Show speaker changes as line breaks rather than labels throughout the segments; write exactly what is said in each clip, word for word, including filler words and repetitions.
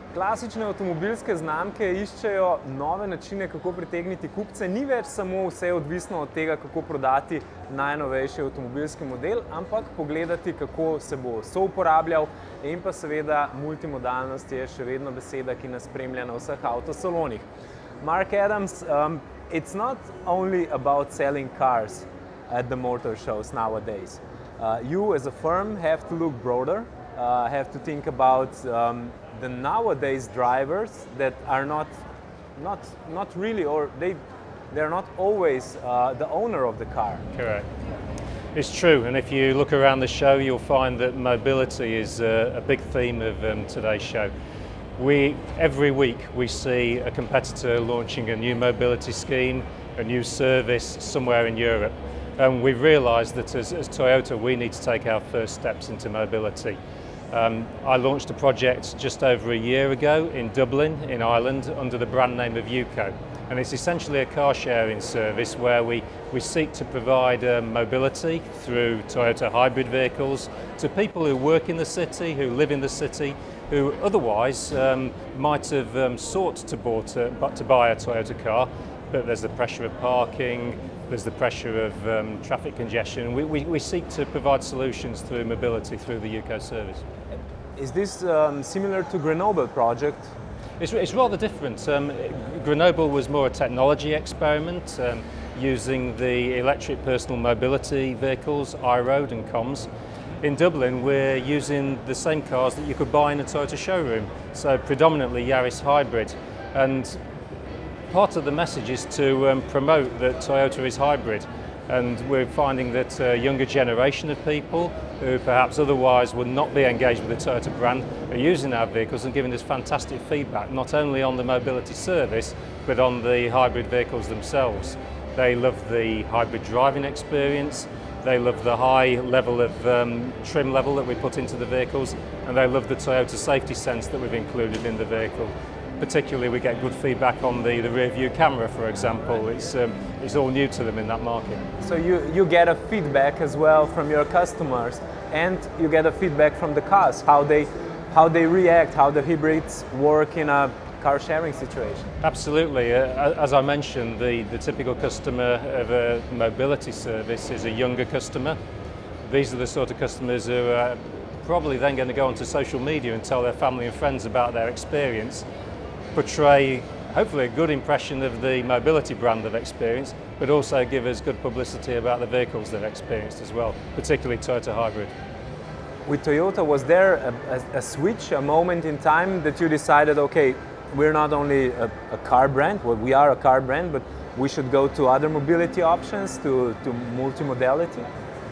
Klasične avtomobilske znamke iščejo nove načine, kako pritegniti kupce. Ni več samo vse odvisno od tega, kako prodati najnovejši avtomobilski model, ampak pogledati, kako se bo souporabljal, in pa seveda multimodalnost je še vedno beseda, ki nas spremlja na vseh avtosalonih. Mark Adams, um, it's not only about selling cars at the motor shows nowadays. Uh, you as a firm have to look broader, uh, have to think about um, the nowadays drivers that are not, not, not really, or they, they're not always uh, the owner of the car.
Correct. It's true, and if you look around the show, you'll find that mobility is a, a big theme of um, today's show. We, every week we see a competitor launching a new mobility scheme, a new service somewhere in Europe, and we've realised that as, as Toyota we need to take our first steps into mobility. Um, I launched a project just over a year ago in Dublin, in Ireland, under the brand name of UCO. And it's essentially a car sharing service where we, we seek to provide um, mobility through Toyota hybrid vehicles to people who work in the city, who live in the city, who otherwise um, might have um, sought to, bought a, to buy a Toyota car, but there's the pressure of parking, there's the pressure of um, traffic congestion. We, we, we seek to provide solutions through mobility through the UCO service.
Is this um, similar to Grenoble project?
It's, it's rather different. Um, Grenoble was more a technology experiment um, using the electric personal mobility vehicles, iRoad and COMS. In Dublin we're using the same cars that you could buy in a Toyota showroom, so predominantly Yaris hybrid. And part of the message is to um, promote that Toyota is hybrid. And we're finding that a younger generation of people who perhaps otherwise would not be engaged with the Toyota brand are using our vehicles and giving us fantastic feedback, not only on the mobility service, but on the hybrid vehicles themselves. They love the hybrid driving experience, they love the high level of um, trim level that we put into the vehicles, and they love the Toyota safety sense that we've included in the vehicle. Particularly we get good feedback on the, the rear view camera, for example. It's, um, it's all new to them in that market.
So you, you get a feedback as well from your customers, and you get a feedback from the cars, how they, how they react, how the hybrids work in a car sharing situation.
Absolutely. Uh, as I mentioned, the, the typical customer of a mobility service is a younger customer. These are the sort of customers who are probably then going to go onto social media and tell their family and friends about their experience, portray hopefully a good impression of the mobility brand they've experienced, but also give us good publicity about the vehicles they've experienced as well, particularly Toyota hybrid.
With Toyota, was there a, a, a switch, a moment in time that you decided, okay, we're not only a, a car brand, well, we are a car brand, but we should go to other mobility options, to, to multimodality?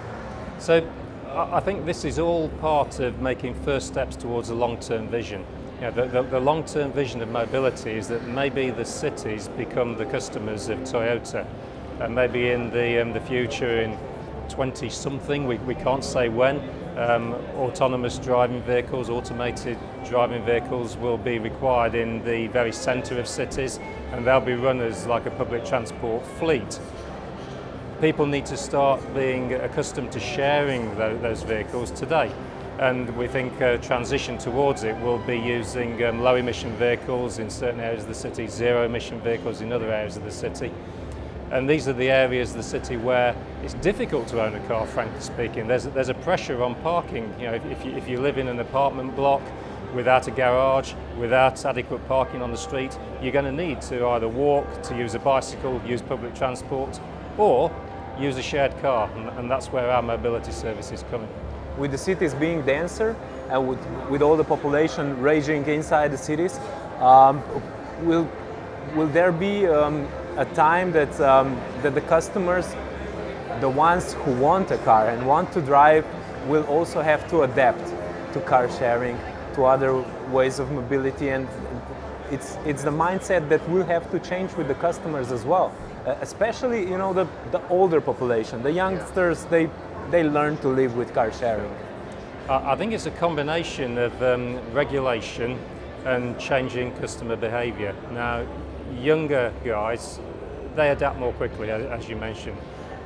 So I think this is all part of making first steps towards a long-term vision. You know, the, the, the long-term vision of mobility is that maybe the cities become the customers of Toyota, and maybe in the, um, the future, in twenty something, we, we can't say when, um, autonomous driving vehicles, automated driving vehicles will be required in the very centre of cities, and they'll be run as like a public transport fleet. People need to start being accustomed to sharing those, those vehicles today. And we think a transition towards it will be using um, low emission vehicles in certain areas of the city, zero emission vehicles in other areas of the city. And these are the areas of the city where it's difficult to own a car, frankly speaking. There's, there's a pressure on parking. You know, if, if, you, if you live in an apartment block without a garage, without adequate parking on the street, you're going to need to either walk, to use a bicycle, use public transport, or use a shared car, and, and that's where our mobility service is coming.
With the cities being denser and with, with all the population raging inside the cities, um, will, will there be um, a time that, um, that the customers, the ones who want a car and want to drive, will also have to adapt to car sharing, to other ways of mobility, and it's, it's the mindset that will have to change with the customers as well. Uh, especially, you know, the, the older population, the youngsters, they they learn to live with car sharing.
I think it's a combination of um, regulation and changing customer behaviour. Now, younger guys, they adapt more quickly, as you mentioned.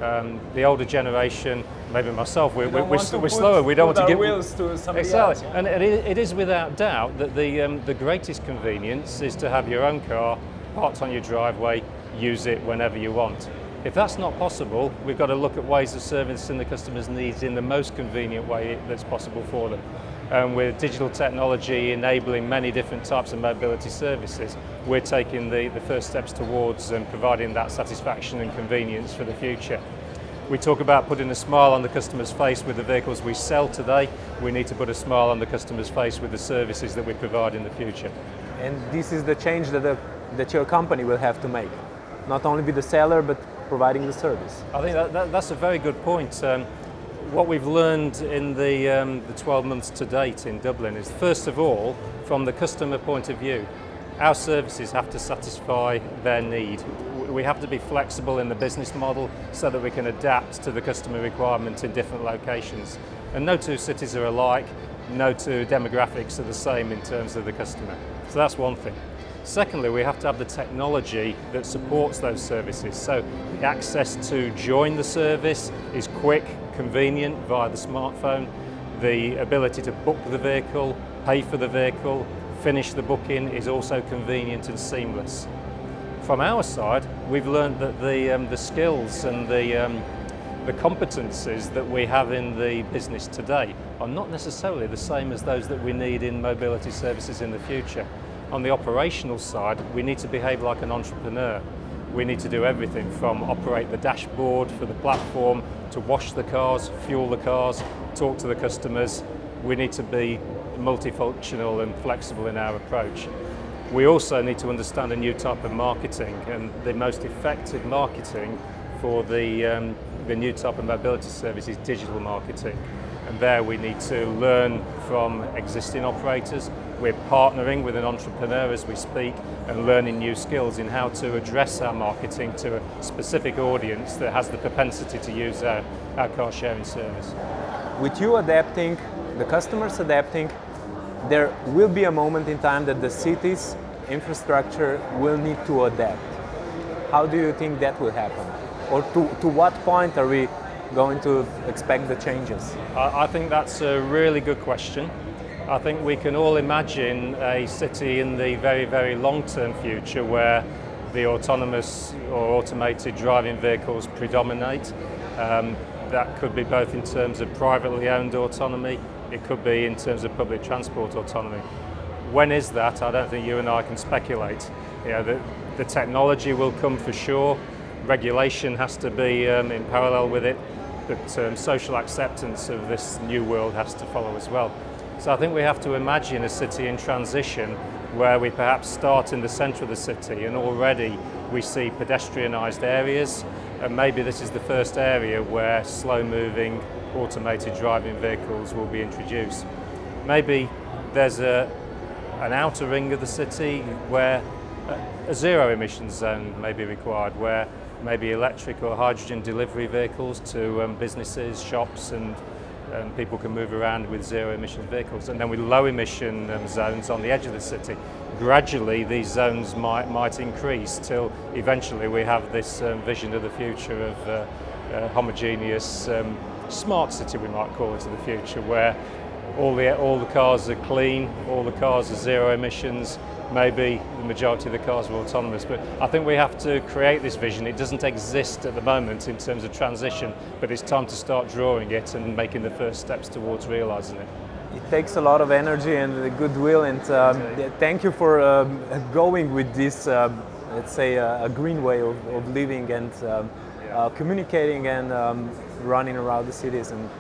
Um, the older generation, maybe myself, we're, we're, we're,
to
we're
put,
slower. We don't want to
our
give
wheels to somebody
exactly.
else. Yeah?
And it, it is without doubt that the um, the greatest convenience is to have your own car parked on your driveway, use it whenever you want. If that's not possible, we've got to look at ways of servicing the customer's needs in the most convenient way that's possible for them. And with digital technology enabling many different types of mobility services, we're taking the, the first steps towards um, providing that satisfaction and convenience for the future. We talk about putting a smile on the customer's face with the vehicles we sell today. We need to put a smile on the customer's face with the services that we provide in the future.
And this is the change that, the, that your company will have to make. Not only be the seller, but providing the service.
I think that, that, that's a very good point. Um, what we've learned in the, um, the twelve months to date in Dublin is, first of all, from the customer point of view, our services have to satisfy their need. We have to be flexible in the business model so that we can adapt to the customer requirement in different locations. And no two cities are alike, no two demographics are the same in terms of the customer. So that's one thing. Secondly, we have to have the technology that supports those services. So the access to join the service is quick, convenient via the smartphone. The ability to book the vehicle, pay for the vehicle, finish the booking is also convenient and seamless. From our side, we've learned that the, um, the skills and the, um, the competencies that we have in the business today are not necessarily the same as those that we need in mobility services in the future. On the operational side, we need to behave like an entrepreneur. We need to do everything from operate the dashboard for the platform, to wash the cars, fuel the cars, talk to the customers. We need to be multifunctional and flexible in our approach. We also need to understand a new type of marketing, and the most effective marketing for the, um, the new type of mobility service is digital marketing. And there we need to learn from existing operators. We're partnering with an entrepreneur as we speak and learning new skills in how to address our marketing to a specific audience that has the propensity to use our, our car sharing service.
With you adapting, the customers adapting, there will be a moment in time that the city's infrastructure will need to adapt. How do you think that will happen? Or to, to what point are we going to expect the changes?
I, I think that's a really good question. I think we can all imagine a city in the very, very long-term future where the autonomous or automated driving vehicles predominate. Um, that could be both in terms of privately owned autonomy, it could be in terms of public transport autonomy. When is that? I don't think you and I can speculate. You know, the, the technology will come for sure, regulation has to be um, in parallel with it, but um, social acceptance of this new world has to follow as well. So I think we have to imagine a city in transition where we perhaps start in the centre of the city and already we see pedestrianised areas, and maybe this is the first area where slow-moving automated driving vehicles will be introduced. Maybe there's a, an outer ring of the city where a zero emissions zone may be required, where maybe electric or hydrogen delivery vehicles to um, businesses, shops, and um, people can move around with zero emission vehicles. And then with low emission um, zones on the edge of the city, gradually these zones might, might increase till eventually we have this um, vision of the future of uh, a homogeneous um, smart city, we might call it, in the future, where all the, all the cars are clean, all the cars are zero emissions, maybe the majority of the cars are autonomous. But I think we have to create this vision. It doesn't exist at the moment in terms of transition, but it's time to start drawing it and making the first steps towards realising it.
It takes a lot of energy and goodwill, and um, thank you for um, going with this, um, let's say, uh, a green way of, of living and um, uh, communicating and um, running around the cities and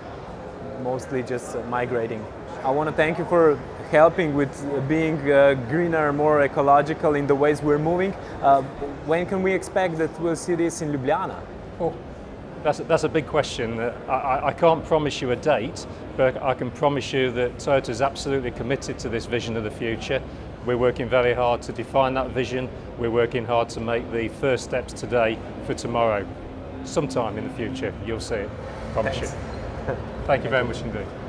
mostly just uh, migrating. I want to thank you for helping with being uh, greener, more ecological in the ways we're moving. Uh, when can we expect that we'll see this in Ljubljana?
Oh, that's a, that's a big question. Uh, I, I can't promise you a date, but I can promise you that Toyota is absolutely committed to this vision of the future. We're working very hard to define that vision. We're working hard to make the first steps today for tomorrow. Sometime in the future, you'll see it. I promise
Thanks.
you. Thank you very much indeed.